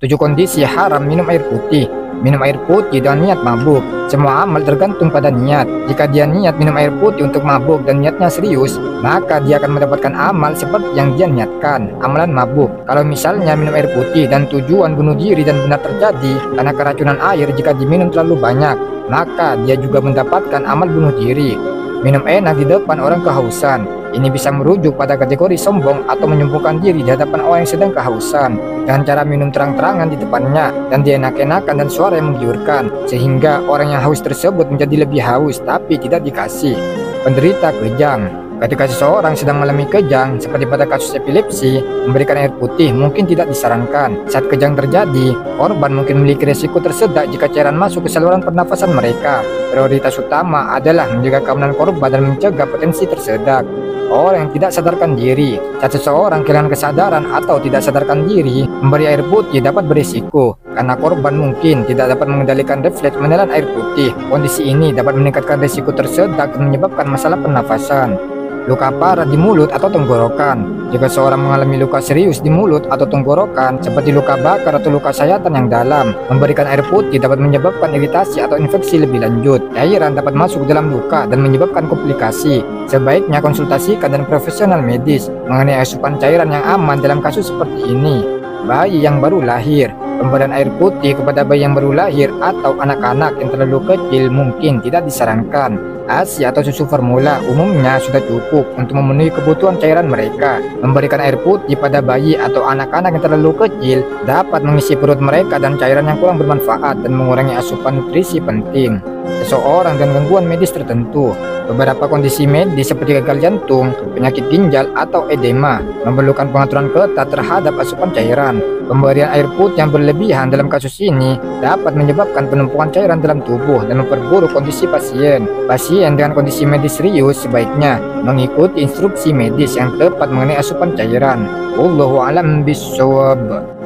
7 kondisi haram minum air putih. Minum air putih dengan niat mabuk. Semua amal tergantung pada niat. Jika dia niat minum air putih untuk mabuk dan niatnya serius, maka dia akan mendapatkan amal seperti yang dia niatkan, amalan mabuk. Kalau misalnya minum air putih dan tujuan bunuh diri dan benar terjadi karena keracunan air jika diminum terlalu banyak, maka dia juga mendapatkan amal bunuh diri. Minum enak di depan orang kehausan. Ini bisa merujuk pada kategori sombong atau menyombongkan diri di hadapan orang yang sedang kehausan. Dengan cara minum terang-terangan di depannya dan dienak-enakan dan suara yang menggiurkan, sehingga orang yang haus tersebut menjadi lebih haus tapi tidak dikasih. Penderita kejang. Ketika seseorang sedang mengalami kejang, seperti pada kasus epilepsi, memberikan air putih mungkin tidak disarankan. Saat kejang terjadi, korban mungkin memiliki resiko tersedak jika cairan masuk ke saluran pernafasan mereka. Prioritas utama adalah menjaga keamanan korban dan mencegah potensi tersedak. Orang yang tidak sadarkan diri. Saat seseorang kehilangan kesadaran atau tidak sadarkan diri, memberi air putih dapat berisiko karena korban mungkin tidak dapat mengendalikan refleks menelan air putih. Kondisi ini dapat meningkatkan risiko tersedak dan menyebabkan masalah pernafasan. Luka parah di mulut atau tenggorokan. Jika seorang mengalami luka serius di mulut atau tenggorokan, seperti luka bakar atau luka sayatan yang dalam, memberikan air putih dapat menyebabkan iritasi atau infeksi lebih lanjut. Cairan dapat masuk ke dalam luka dan menyebabkan komplikasi. Sebaiknya konsultasikan dengan profesional medis mengenai asupan cairan yang aman dalam kasus seperti ini. Bayi yang baru lahir. Pemberian air putih kepada bayi yang baru lahir atau anak-anak yang terlalu kecil mungkin tidak disarankan. ASI atau susu formula umumnya sudah cukup untuk memenuhi kebutuhan cairan mereka. Memberikan air putih pada bayi atau anak-anak yang terlalu kecil dapat mengisi perut mereka dan cairan yang kurang bermanfaat dan mengurangi asupan nutrisi penting. Seseorang dengan gangguan medis tertentu. Beberapa kondisi medis seperti gagal jantung, penyakit ginjal, atau edema memerlukan pengaturan ketat terhadap asupan cairan. Pemberian air putih yang berlebihan dalam kasus ini dapat menyebabkan penumpukan cairan dalam tubuh dan memperburuk kondisi pasien. Pasien dengan kondisi medis serius sebaiknya mengikuti instruksi medis yang tepat mengenai asupan cairan. Wallahu a'lam bishawab.